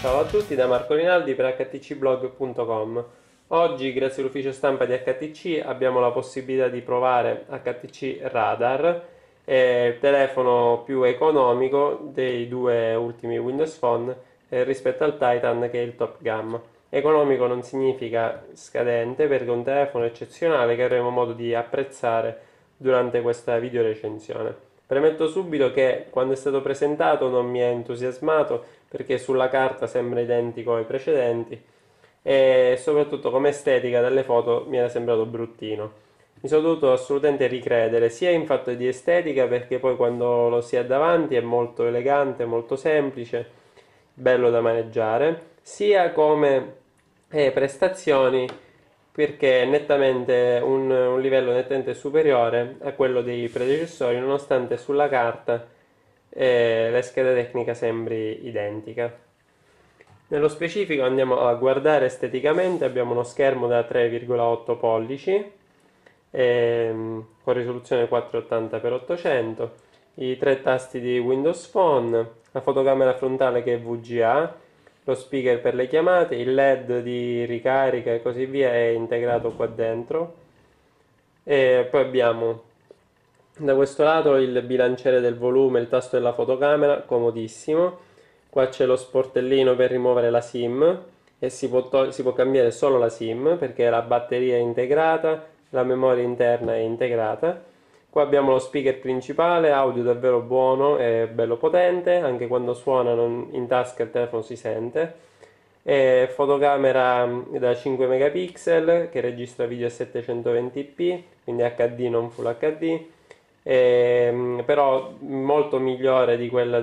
Ciao a tutti da Marco Rinaldi per htcblog.com. Oggi, grazie all'ufficio stampa di HTC, abbiamo la possibilità di provare HTC Radar, il telefono più economico dei due ultimi Windows Phone rispetto al Titan, che è il top gamma. Economico non significa scadente, perché è un telefono eccezionale che avremo modo di apprezzare durante questa video recensione. Premetto subito che quando è stato presentato non mi ha entusiasmato perché sulla carta sembra identico ai precedenti e soprattutto come estetica dalle foto mi era sembrato bruttino. Mi sono dovuto assolutamente ricredere sia in fatto di estetica, perché poi quando lo si ha davanti è molto elegante, molto semplice, bello da maneggiare, sia come prestazioni, perché è nettamente un livello nettamente superiore a quello dei predecessori, nonostante sulla carta la scheda tecnica sembri identica. Nello specifico andiamo a guardare esteticamente, abbiamo uno schermo da 3,8 pollici con risoluzione 480x800, i tre tasti di Windows Phone, la fotocamera frontale che è VGA, lo speaker per le chiamate, il LED di ricarica e così via è integrato qua dentro. E poi abbiamo da questo lato il bilanciere del volume, il tasto della fotocamera, comodissimo. Qua c'è lo sportellino per rimuovere la SIM e si può cambiare solo la SIM perché la batteria è integrata, la memoria interna è integrata. Qua abbiamo lo speaker principale, audio davvero buono e bello potente, anche quando suona in tasca il telefono si sente. E fotocamera da 5 megapixel che registra video a 720p, quindi HD non Full HD, però molto migliore di quella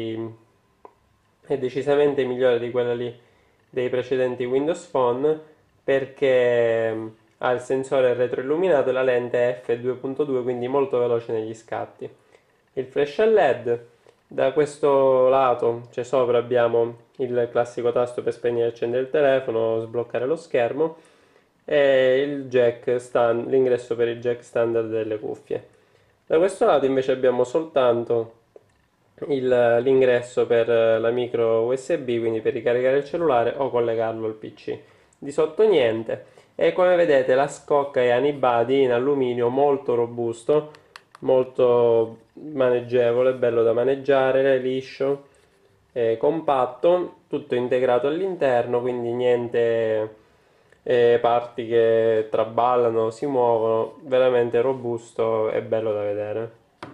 è decisamente migliore di quella lì dei precedenti Windows Phone, perché ha il sensore retroilluminato e la lente f2.2, quindi molto veloce negli scatti. Il flash a LED, da questo lato, cioè sopra, abbiamo il classico tasto per spegnere e accendere il telefono, sbloccare lo schermo e l'ingresso per il jack standard delle cuffie. Da questo lato invece abbiamo soltanto l'ingresso per la micro USB, quindi per ricaricare il cellulare o collegarlo al PC. Di sotto niente. E come vedete la scocca è unibody in alluminio, molto robusto, molto maneggevole, bello da maneggiare, liscio, compatto, tutto integrato all'interno, quindi niente parti che traballano, si muovono, veramente robusto e bello da vedere.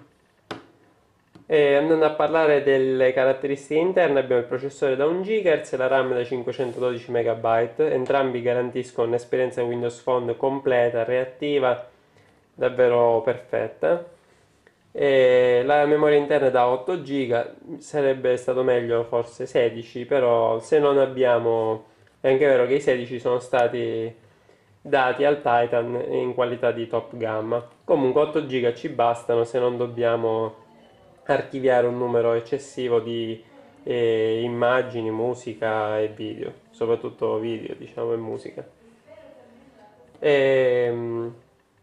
E andando a parlare delle caratteristiche interne, abbiamo il processore da 1 GHz e la RAM da 512 MB, entrambi garantiscono un'esperienza Windows Phone completa, reattiva, davvero perfetta. E la memoria interna da 8 GB, sarebbe stato meglio forse 16, però se non abbiamo, è anche vero che i 16 sono stati dati al Titan in qualità di top gamma. Comunque 8 GB ci bastano se non dobbiamo archiviare un numero eccessivo di immagini, musica e video, soprattutto video, diciamo, e musica. Ehm,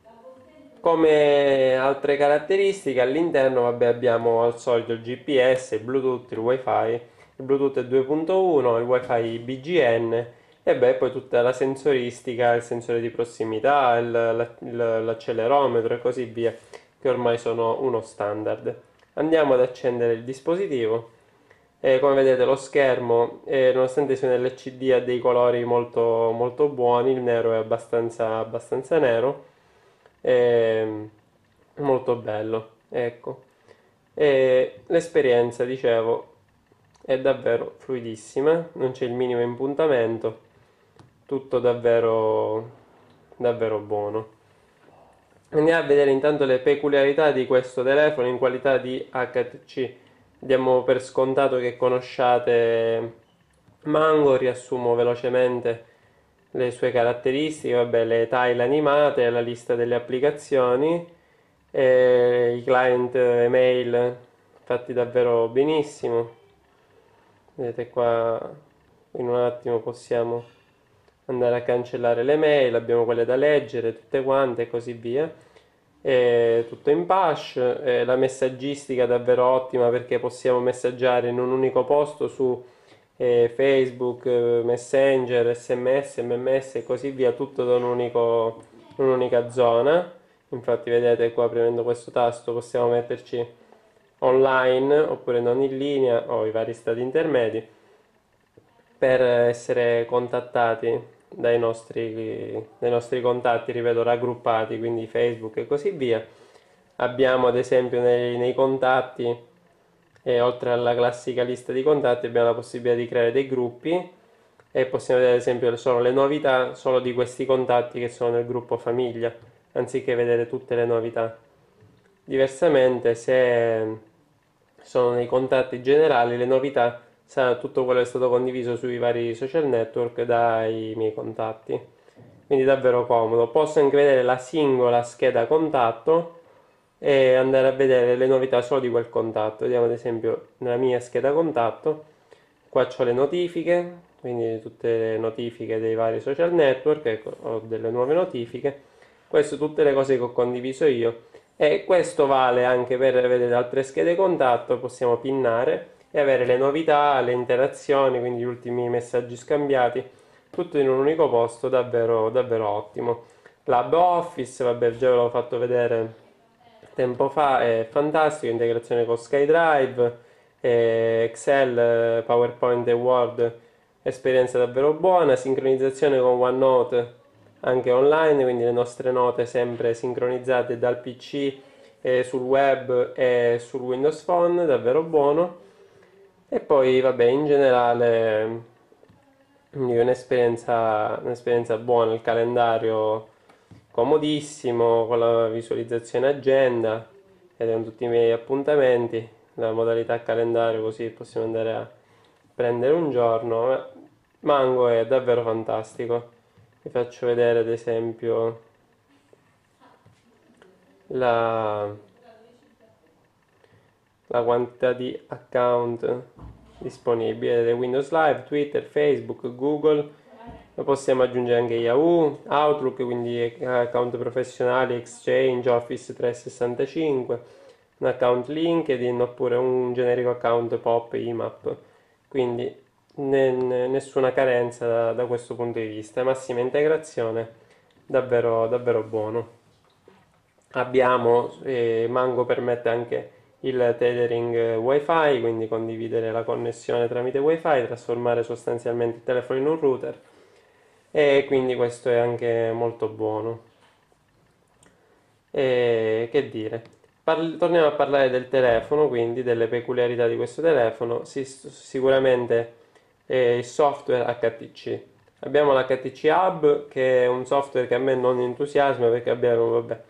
Come altre caratteristiche all'interno, vabbè, abbiamo al solito il GPS, il Bluetooth, il Wi-Fi, il Bluetooth è 2.1, il Wi-Fi BGN e beh, poi tutta la sensoristica, il sensore di prossimità, l'accelerometro e così via, che ormai sono uno standard. Andiamo ad accendere il dispositivo. Come vedete lo schermo, nonostante sia un LCD, ha dei colori molto, molto buoni, il nero è abbastanza nero, è molto bello, ecco. E l'esperienza, dicevo, è davvero fluidissima, non c'è il minimo impuntamento, tutto davvero, davvero buono. Andiamo a vedere intanto le peculiarità di questo telefono in qualità di HTC. Diamo per scontato che conosciate Mango, riassumo velocemente le sue caratteristiche, vabbè, le tile animate, la lista delle applicazioni, i client email fatti davvero benissimo. Vedete qua, in un attimo possiamo andare a cancellare le mail, abbiamo quelle da leggere tutte quante e così via. Tutto in push, la messaggistica davvero ottima perché possiamo messaggiare in un unico posto su Facebook, Messenger, SMS, MMS e così via, tutto da un'unica zona. Infatti vedete qua, premendo questo tasto possiamo metterci online oppure non in linea o i vari stati intermedi per essere contattati dai nostri contatti, ripeto, raggruppati, quindi Facebook e così via. Abbiamo ad esempio nei contatti, oltre alla classica lista di contatti, abbiamo la possibilità di creare dei gruppi e possiamo vedere ad esempio solo le novità solo di questi contatti che sono nel gruppo famiglia, anziché vedere tutte le novità. Diversamente, se sono nei contatti generali, le novità sarà tutto quello che è stato condiviso sui vari social network dai miei contatti. Quindi davvero comodo. Posso anche vedere la singola scheda contatto e andare a vedere le novità solo di quel contatto. Vediamo ad esempio nella mia scheda contatto, qua ho le notifiche, quindi tutte le notifiche dei vari social network, ecco, ho delle nuove notifiche. Queste tutte le cose che ho condiviso io e questo vale anche per vedere altre schede contatto, possiamo pinnare e avere le novità, le interazioni, quindi gli ultimi messaggi scambiati, tutto in un unico posto, davvero, davvero ottimo. Lab Office, vabbè, già ve l'ho fatto vedere tempo fa, è fantastico, integrazione con SkyDrive, Excel, PowerPoint e Word, esperienza davvero buona, sincronizzazione con OneNote anche online, quindi le nostre note sempre sincronizzate dal PC, sul web e sul Windows Phone, davvero buono. E poi, vabbè, in generale, quindi un'esperienza buona, il calendario comodissimo, con la visualizzazione agenda, ed con tutti i miei appuntamenti, la modalità calendario così possiamo andare a prendere un giorno. Mango è davvero fantastico. Vi faccio vedere ad esempio la, la quantità di account disponibili, Windows Live, Twitter, Facebook, Google, lo possiamo aggiungere anche Yahoo, Outlook, quindi account professionali, Exchange, Office 365, un account LinkedIn oppure un generico account Pop IMAP, quindi nessuna carenza da questo punto di vista, massima integrazione, davvero, davvero buono. Abbiamo, Mango permette anche il tethering wifi, quindi condividere la connessione tramite wifi, trasformare sostanzialmente il telefono in un router e quindi questo è anche molto buono. E che dire? Torniamo a parlare del telefono, quindi delle peculiarità di questo telefono. Sicuramente il software HTC. Abbiamo l'HTC Hub che è un software che a me non entusiasma perché abbiamo, vabbè,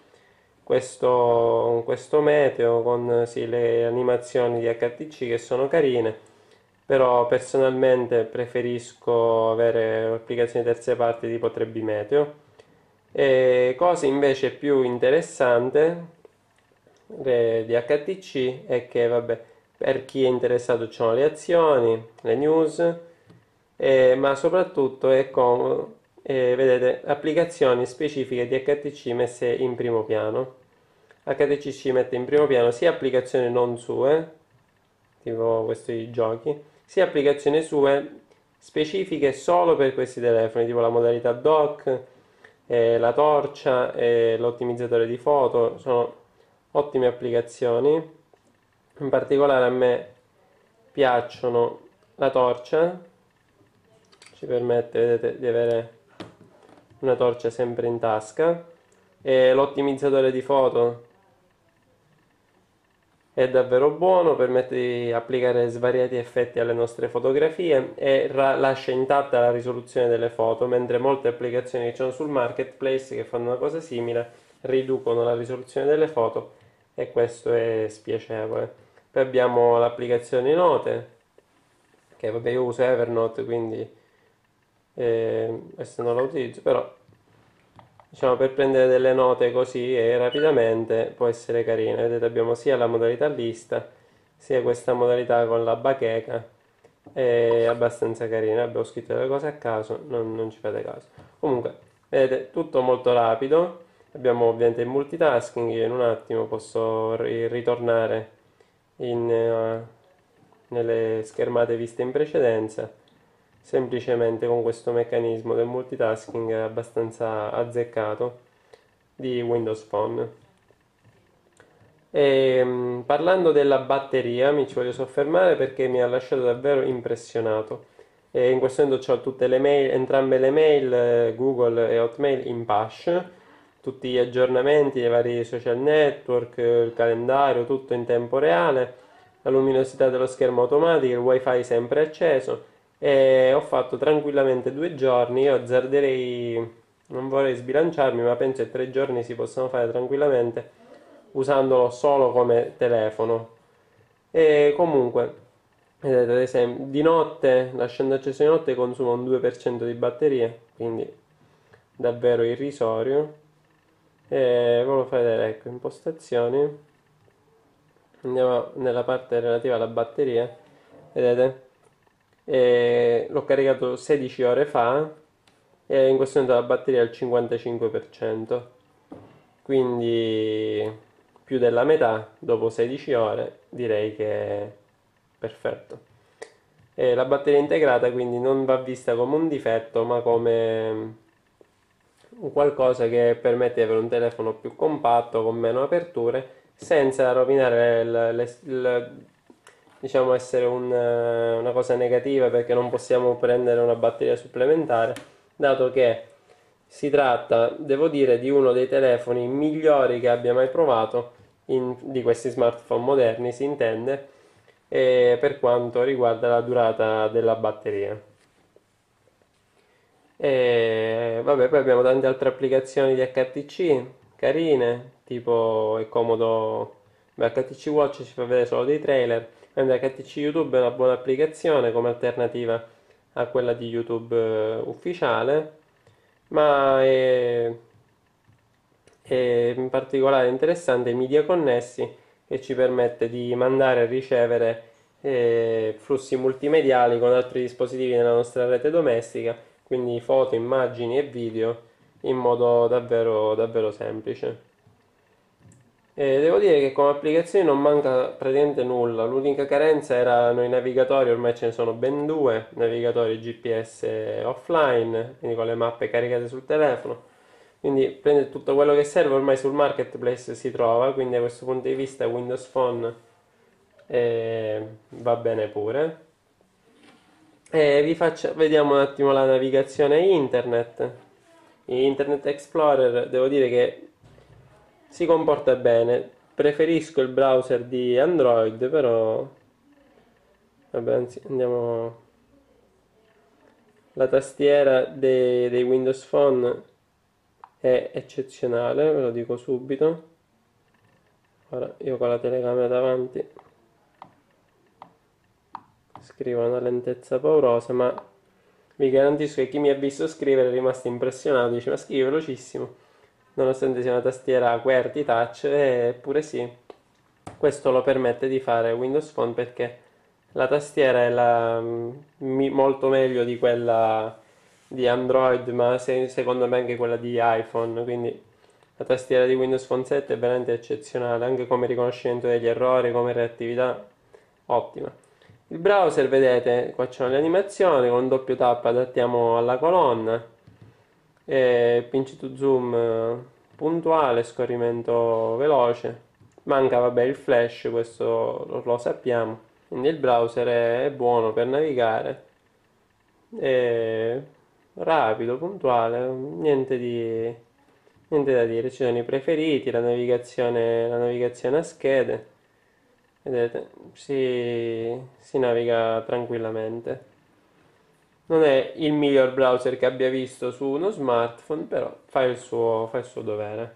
questo meteo con sì, le animazioni di HTC che sono carine, però personalmente preferisco avere applicazioni terze parti tipo 3B Meteo. E cosa invece più interessante di HTC è che, vabbè, per chi è interessato ci sono le azioni, le news, ma soprattutto è comodo, vedete, applicazioni specifiche di HTC messe in primo piano. HTC ci mette in primo piano sia applicazioni non sue, tipo questi giochi, sia applicazioni sue specifiche solo per questi telefoni, tipo la modalità dock, la torcia e l'ottimizzatore di foto, sono ottime applicazioni. In particolare a me piacciono la torcia, ci permette, vedete, di avere una torcia sempre in tasca, e l'ottimizzatore di foto è davvero buono, permette di applicare svariati effetti alle nostre fotografie e lascia intatta la risoluzione delle foto, mentre molte applicazioni che ci sono sul marketplace che fanno una cosa simile riducono la risoluzione delle foto e questo è spiacevole. Poi abbiamo l'applicazione Note, che vabbè io uso Evernote, quindi questo non lo utilizzo, però diciamo per prendere delle note così e rapidamente può essere carina. Vedete, abbiamo sia la modalità lista sia questa modalità con la bacheca, è abbastanza carina. Abbiamo scritto delle cose a caso, non ci fate caso. Comunque vedete, tutto molto rapido. Abbiamo ovviamente il multitasking, io in un attimo posso ritornare nelle schermate viste in precedenza semplicemente con questo meccanismo del multitasking abbastanza azzeccato di Windows Phone. Parlando della batteria, mi ci voglio soffermare perché mi ha lasciato davvero impressionato. In questo momento ho tutte le mail, entrambe le mail, Google e Hotmail in push, tutti gli aggiornamenti dei vari social network, il calendario, tutto in tempo reale, la luminosità dello schermo automatica, il wifi sempre acceso e ho fatto tranquillamente 2 giorni. Io azzarderei, non vorrei sbilanciarmi, ma penso che 3 giorni si possono fare tranquillamente usandolo solo come telefono. E comunque, vedete, ad esempio, di notte, lasciando acceso di notte, consuma un 2% di batteria, quindi davvero irrisorio. E ve lo fai vedere, ecco, impostazioni. Andiamo nella parte relativa alla batteria, vedete? L'ho caricato 16 ore fa e in questo momento la batteria è al 55%, quindi più della metà dopo 16 ore direi che è perfetto. E la batteria integrata quindi non va vista come un difetto ma come un qualcosa che permette di avere un telefono più compatto con meno aperture senza rovinare diciamo essere una cosa negativa, perché non possiamo prendere una batteria supplementare, dato che si tratta, devo dire, di uno dei telefoni migliori che abbia mai provato, di questi smartphone moderni si intende, per quanto riguarda la durata della batteria. E vabbè, poi abbiamo tante altre applicazioni di HTC carine, tipo è comodo. Beh, HTC Watch ci fa vedere solo dei trailer, mentre HTC YouTube è una buona applicazione come alternativa a quella di YouTube ufficiale, ma è in particolare interessante i media connessi, che ci permette di mandare e ricevere flussi multimediali con altri dispositivi nella nostra rete domestica, quindi foto, immagini e video in modo davvero, davvero semplice. Devo dire che come applicazione non manca praticamente nulla, l'unica carenza erano i navigatori, ormai ce ne sono ben due, navigatori GPS offline, quindi con le mappe caricate sul telefono, quindi prende tutto quello che serve, ormai sul marketplace si trova, quindi da questo punto di vista Windows Phone va bene pure. Vediamo un attimo la navigazione internet. Internet Explorer devo dire che si comporta bene. Preferisco il browser di Android, però vabbè, andiamo. La tastiera dei Windows Phone è eccezionale, ve lo dico subito. Ora io con la telecamera davanti scrivo a una lentezza paurosa, ma vi garantisco che chi mi ha visto scrivere è rimasto impressionato, dice ma scrive velocissimo, nonostante sia una tastiera QWERTY touch, eppure sì, questo lo permette di fare Windows Phone perché la tastiera è molto meglio di quella di Android, ma secondo me anche quella di iPhone, quindi la tastiera di Windows Phone 7 è veramente eccezionale, anche come riconoscimento degli errori, come reattività, ottima. Il browser, vedete, qua c'è le animazioni, con doppio tap adattiamo alla colonna, pinch to zoom puntuale, scorrimento veloce, manca vabbè il flash, questo lo sappiamo, quindi il browser è buono per navigare, è rapido, puntuale, niente da dire, ci sono i preferiti, la navigazione a schede. Vedete, si naviga tranquillamente. Non è il miglior browser che abbia visto su uno smartphone, però fa il suo dovere.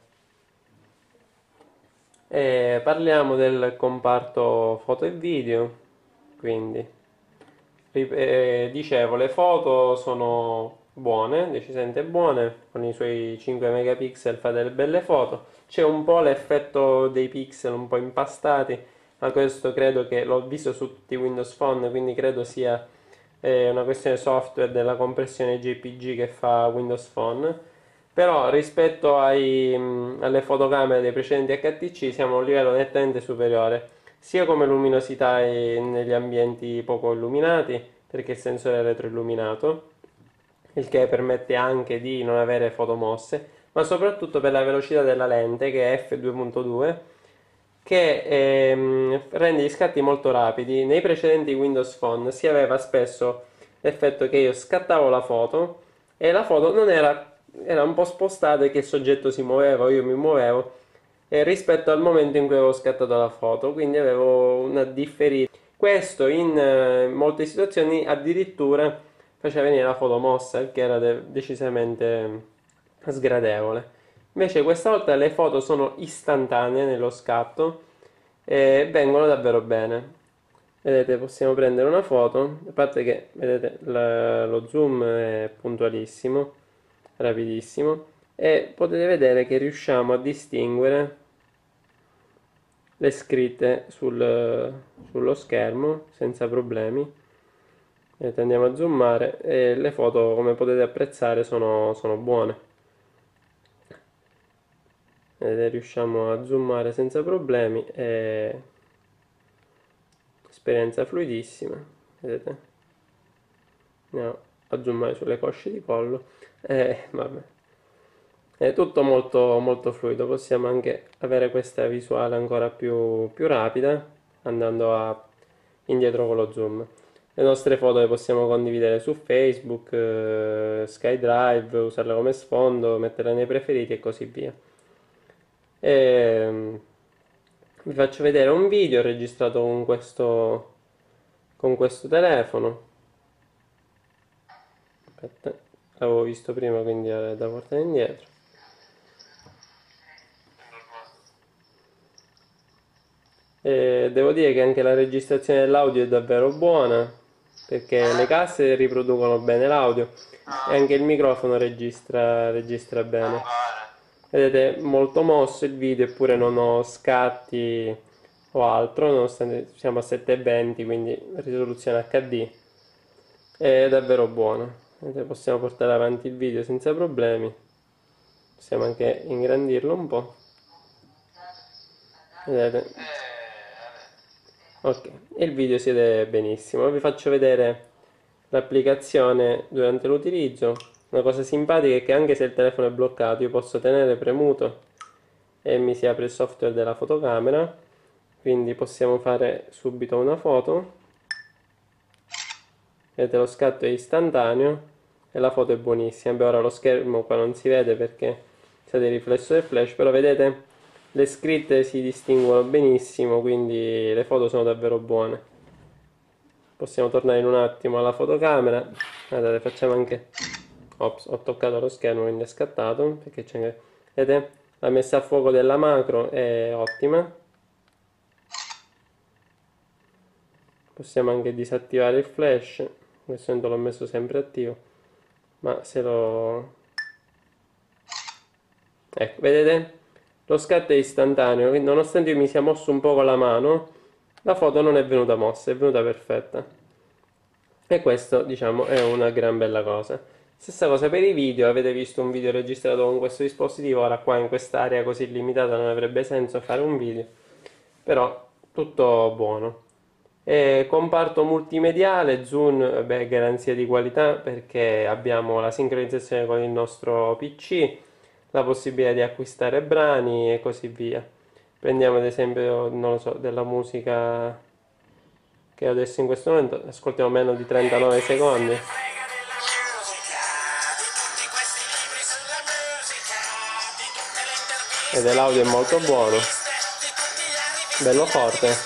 E parliamo del comparto foto e video. Quindi, dicevo, le foto sono buone, decisamente buone, con i suoi 5 megapixel fa delle belle foto. C'è un po' l'effetto dei pixel un po' impastati, ma questo credo che l'ho visto su tutti i Windows Phone, quindi credo sia una questione software della compressione JPG che fa Windows Phone. Però rispetto alle fotocamere dei precedenti HTC siamo a un livello nettamente superiore, sia come luminosità negli ambienti poco illuminati, perché il sensore è retroilluminato, il che permette anche di non avere foto mosse, ma soprattutto per la velocità della lente che è f2.2, che rende gli scatti molto rapidi. Nei precedenti Windows Phone si aveva spesso l'effetto che io scattavo la foto e la foto non era un po' spostata e che il soggetto si muoveva o io mi muovevo rispetto al momento in cui avevo scattato la foto, quindi avevo una differita. Questo in molte situazioni addirittura faceva venire la foto mossa, il che era decisamente sgradevole. Invece questa volta le foto sono istantanee nello scatto e vengono davvero bene. Vedete, possiamo prendere una foto, a parte che, vedete, lo zoom è puntualissimo, rapidissimo, e potete vedere che riusciamo a distinguere le scritte sullo schermo senza problemi. Vedete, andiamo a zoomare e le foto, come potete apprezzare, sono buone. Vedete, riusciamo a zoomare senza problemi e esperienza fluidissima. Vedete, andiamo a zoomare sulle cosce di pollo e vabbè, è tutto molto molto fluido. Possiamo anche avere questa visuale ancora più rapida andando indietro con lo zoom. Le nostre foto le possiamo condividere su Facebook, SkyDrive, usarle come sfondo, metterle nei preferiti e così via. E vi faccio vedere un video registrato con questo telefono. Aspetta, l'avevo visto prima, quindi è da portare indietro. E devo dire che anche la registrazione dell'audio è davvero buona, perché le casse riproducono bene l'audio e anche il microfono registra bene. Vedete, molto mosso il video, eppure non ho scatti o altro, nonostante siamo a 720, quindi risoluzione HD. È davvero buono. Vedete, possiamo portare avanti il video senza problemi. Possiamo anche ingrandirlo un po'. Vedete? Ok, e il video si vede benissimo. Vi faccio vedere l'applicazione durante l'utilizzo. Una cosa simpatica è che anche se il telefono è bloccato, io posso tenere premuto e mi si apre il software della fotocamera. Quindi possiamo fare subito una foto. Vedete, lo scatto è istantaneo e la foto è buonissima. Beh, ora lo schermo qua non si vede perché c'è del riflesso del flash, però vedete le scritte si distinguono benissimo, quindi le foto sono davvero buone. Possiamo tornare in un attimo alla fotocamera. Guardate, facciamo anche... Ops, ho toccato lo schermo, quindi è scattato, perché c'è... Vedete? La messa a fuoco della macro è ottima. Possiamo anche disattivare il flash. In questo momento l'ho messo sempre attivo, ma se lo... Ecco, vedete? Lo scatto è istantaneo, quindi nonostante io mi sia mosso un po' con la mano, la foto non è venuta mossa, è venuta perfetta. E questo, diciamo, è una gran bella cosa. Stessa cosa per i video, avete visto un video registrato con questo dispositivo, ora qua in quest'area così limitata non avrebbe senso fare un video, però tutto buono. E comparto multimediale, Zoom, beh, garanzia di qualità perché abbiamo la sincronizzazione con il nostro PC, la possibilità di acquistare brani e così via. Prendiamo ad esempio, non lo so, della musica che adesso in questo momento ascoltiamo meno di 39 secondi. Ed l'audio è molto buono, bello forte.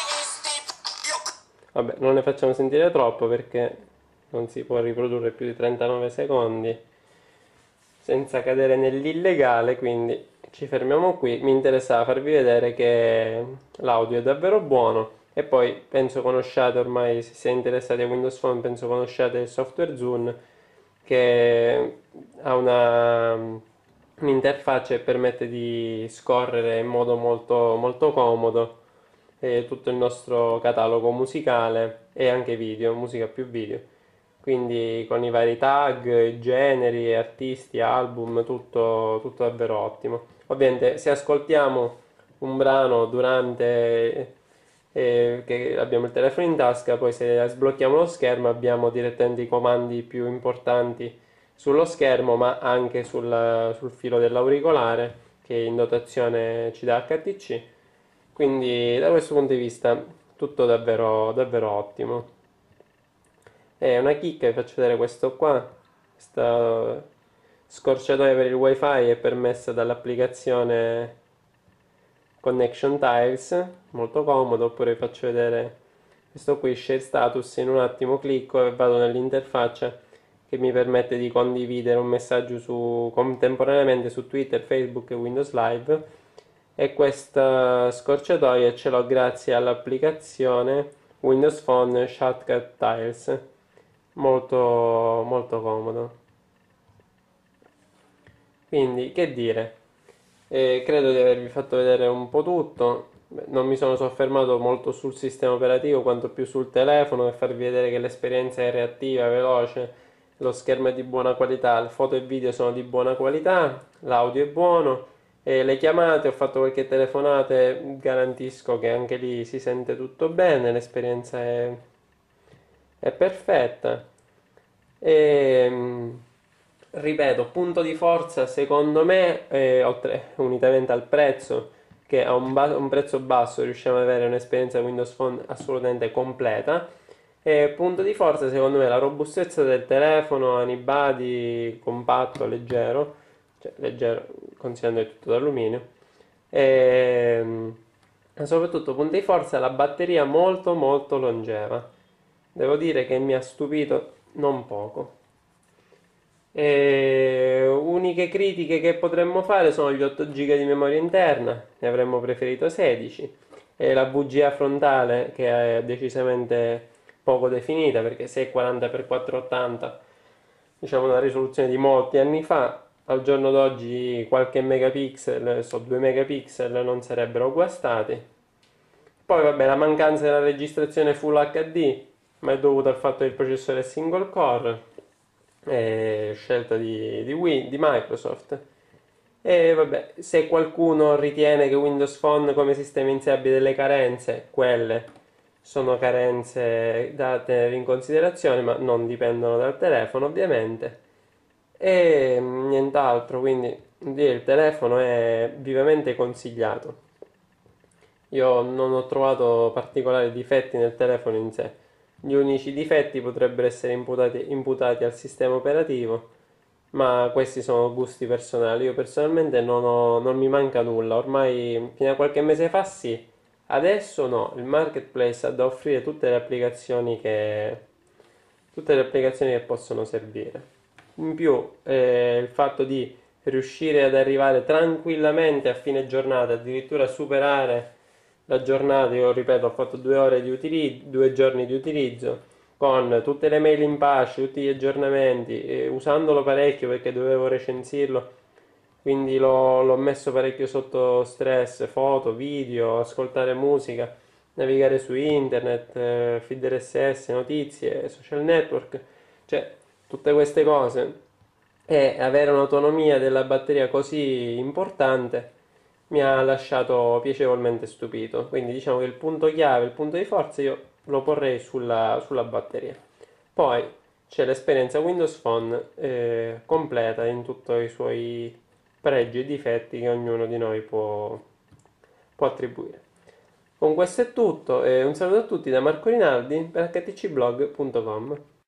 Vabbè, non ne facciamo sentire troppo perché non si può riprodurre più di 39 secondi senza cadere nell'illegale, quindi ci fermiamo qui. Mi interessava farvi vedere che l'audio è davvero buono e poi penso conosciate ormai, se siete interessati a Windows Phone, penso conosciate il software Zoom che ha un'interfaccia che permette di scorrere in modo molto, molto comodo tutto il nostro catalogo musicale e anche video, musica più video. Quindi con i vari tag, i generi, artisti, album, tutto davvero ottimo. Ovviamente se ascoltiamo un brano durante che abbiamo il telefono in tasca, poi se sblocchiamo lo schermo abbiamo direttamente i comandi più importanti sullo schermo, ma anche sul filo dell'auricolare che in dotazione ci dà HTC. Quindi da questo punto di vista tutto davvero, davvero ottimo. E una chicca, vi faccio vedere questo qua, questa scorciatoia per il wifi è permessa dall'applicazione Connection Tiles, molto comodo. Oppure vi faccio vedere questo qui, Share Status. In un attimo clicco e vado nell'interfaccia che mi permette di condividere un messaggio contemporaneamente su Twitter, Facebook e Windows Live. E questa scorciatoia ce l'ho grazie all'applicazione Windows Phone Shortcut Tiles, molto molto comodo. Quindi che dire, credo di avervi fatto vedere un po' tutto. Beh, non mi sono soffermato molto sul sistema operativo quanto più sul telefono, per farvi vedere che l'esperienza è reattiva, veloce, lo schermo è di buona qualità, le foto e video sono di buona qualità, l'audio è buono, e le chiamate, ho fatto qualche telefonate, garantisco che anche lì si sente tutto bene, l'esperienza è perfetta. E, ripeto, punto di forza secondo me, unitamente al prezzo, che a un prezzo basso riusciamo ad avere un'esperienza Windows Phone assolutamente completa. E punto di forza secondo me la robustezza del telefono, unibody, compatto, leggero, cioè leggero considerando che è tutto d'alluminio. E soprattutto punto di forza la batteria molto molto longeva. Devo dire che mi ha stupito non poco. Uniche critiche che potremmo fare sono gli 8 GB di memoria interna, ne avremmo preferito 16, e la VGA frontale che è decisamente poco definita, perché se è 40x480, diciamo una risoluzione di molti anni fa, al giorno d'oggi qualche megapixel, 2 megapixel non sarebbero guastati. Poi vabbè, la mancanza della registrazione Full HD, ma è dovuta al fatto che il processore è single core, è scelta di Microsoft. E vabbè, se qualcuno ritiene che Windows Phone come sistema in sé abbia delle carenze, quelle sono carenze da tenere in considerazione, ma non dipendono dal telefono ovviamente. E nient'altro, quindi il telefono è vivamente consigliato. Io non ho trovato particolari difetti nel telefono in sé. Gli unici difetti potrebbero essere imputati al sistema operativo, ma questi sono gusti personali. Io personalmente non mi manca nulla. Ormai, fino a qualche mese fa sì, adesso no. Il marketplace ha da offrire tutte le applicazioni che possono servire. In più, il fatto di riuscire ad arrivare tranquillamente a fine giornata, addirittura superare la giornata. Io ripeto, ho fatto 2 ore di utilizzo, 2 giorni di utilizzo, con tutte le mail in pace, tutti gli aggiornamenti, usandolo parecchio perché dovevo recensirlo, quindi l'ho messo parecchio sotto stress, foto, video, ascoltare musica, navigare su internet, feed RSS, notizie, social network, cioè tutte queste cose, e avere un'autonomia della batteria così importante mi ha lasciato piacevolmente stupito. Quindi diciamo che il punto chiave, il punto di forza io lo porrei sulla batteria. Poi c'è l'esperienza Windows Phone completa in tutti i suoi pregi e difetti che ognuno di noi può attribuire. Con questo è tutto, un saluto a tutti da Marco Rinaldi per htcblog.com.